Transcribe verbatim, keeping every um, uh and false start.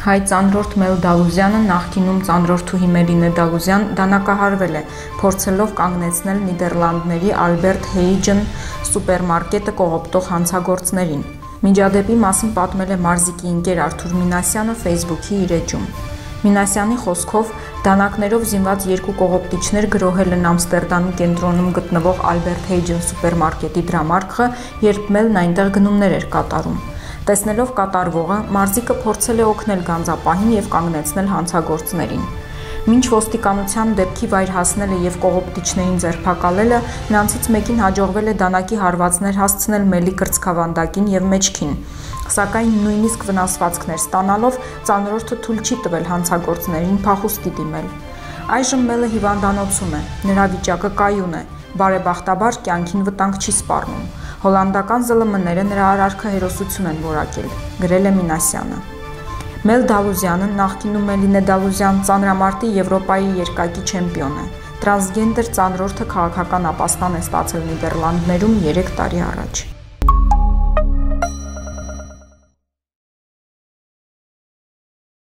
Հայ ծանրորդ Մել Դալուզյանը, նախկինում ծանրորդուհի Մելինե Դալուզյան, դանակահարվել է, փորձելով կանգնեցնել Նիդերլանդների Ալբերտ Հեյջն սուպերմարկետը կողոպտող հանցագործներին։ Միջադեպի մասին պատմել է մարզիկի ընկեր Արթուր Մինասյանը Facebook-ի իր էջում։ Մինասյանի խոսքով դանակներով զինված երկու կողոպտիչներ գրոհել են Ամստերդամի կենտրոնում գտնվող Ալբերտ Հեյջն սուպերմարկետի դրամարկղը, երբ Մելն այնտեղ գնումներ էր կատարում։ Տեսնելով կատարվողը, մարզիկը փորձել է օգնել գանձապահին եւ կանգնեցնել հանցագործներին։ Մինչ ոստիկանության դեպքի վայր հասնելը եւ կողոպտիչներին ձերբակալելը, նրանցից մեկին հաջողվել է դանակի հարվածներ հասցնել Մելի կրծքավանդակին եւ մեջքին, սակայն նույնիսկ վնասվածքներ ստանալով ծանրորդը թույլ չի տվել հանցագործներին փախուստի դիմել։ Այժմ Մելը հիվանդանոցում է, նրա վիճակը կայուն է, բարեբախտաբար կյանքին վտանգ չի սպառնում։ Հոլանդական զլմ-ները նրա արարքը հերոսություն են որակել, գրել է Մինասյանը։ Մել Դալուզյանը, նախկինում Մելինե Դալուզյան, ծանրամարտի Եվրոպայի երկակի չեմպիոն է։ Տրանսգենդեր ծանրորդը քաղաքական ապաստան է ստացել Նիդերլանդներում երեք տարի առաջ։